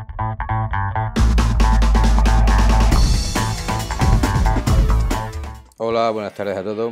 Hola, buenas tardes a todos.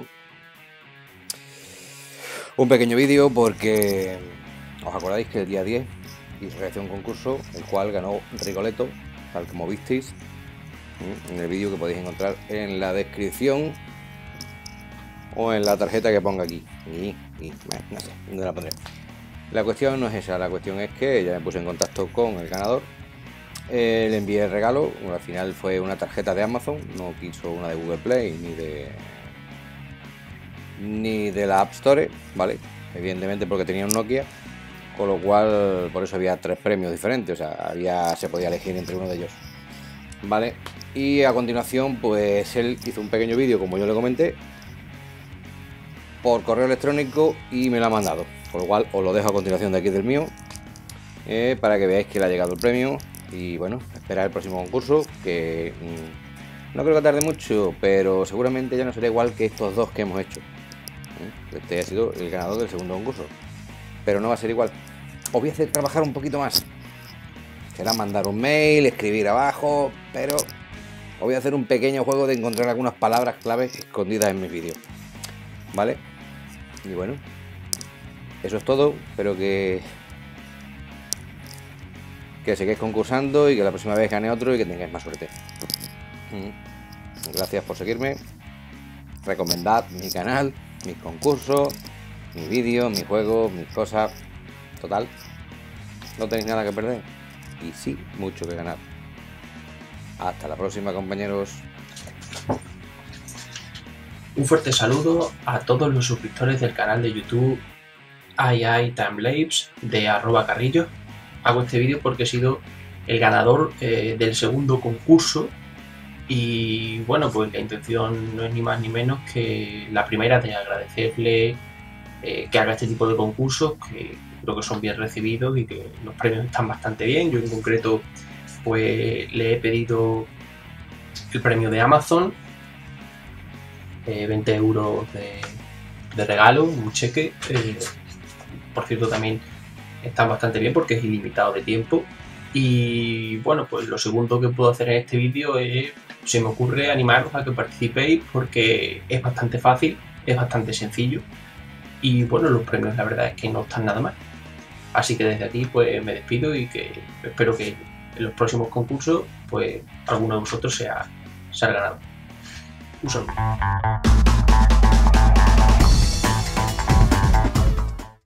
Un pequeño vídeo porque os acordáis que el día 10 realicé un concurso, el cual ganó Rigoletto, tal como visteis en el vídeo que podéis encontrar en la descripción o en la tarjeta que ponga aquí. No sé, ¿dónde la pondré? La cuestión no es esa, la cuestión es que ya me puse en contacto con el ganador. Le envié el regalo, al final fue una tarjeta de Amazon, no quiso una de Google Play ni de la App Store, ¿vale? Evidentemente porque tenía un Nokia, con lo cual por eso había 3 premios diferentes, o sea, se podía elegir entre uno de ellos, ¿vale? Y a continuación pues él hizo un pequeño vídeo, como yo le comenté, por correo electrónico y me lo ha mandado, con lo cual os lo dejo a continuación de aquí del mío, para que veáis que le ha llegado el premio. Y bueno, esperar el próximo concurso, que no creo que tarde mucho, pero seguramente ya no será igual que estos dos que hemos hecho. Este ha sido el ganador del segundo concurso, pero no va a ser igual. Os voy a hacer trabajar un poquito más. Será mandar un mail, escribir abajo, pero os voy a hacer un pequeño juego de encontrar algunas palabras claves escondidas en mis vídeos, ¿vale? Y bueno, eso es todo. Espero que sigáis concursando y que la próxima vez gane otro y que tengáis más suerte. Gracias por seguirme. Recomendad mi canal, mis concursos, mis vídeos, mis juegos, mis cosas. Total, no tenéis nada que perder y sí, mucho que ganar. Hasta la próxima, compañeros. Un fuerte saludo a todos los suscriptores del canal de YouTube Timelapse de @Carrillo. Hago este vídeo porque he sido el ganador del segundo concurso y bueno, pues la intención no es ni más ni menos que la primera de agradecerle que haga este tipo de concursos, que creo que son bien recibidos y que los premios están bastante bien. Yo en concreto pues le he pedido el premio de Amazon, 20 euros de regalo, un cheque, por cierto también están bastante bien porque es ilimitado de tiempo. Y bueno, pues lo segundo que puedo hacer en este vídeo es, se me ocurre animaros a que participéis porque es bastante fácil, es bastante sencillo y bueno, los premios la verdad es que no están nada mal. Así que desde aquí pues me despido y que espero que en los próximos concursos pues alguno de vosotros sea el ganador. Un saludo.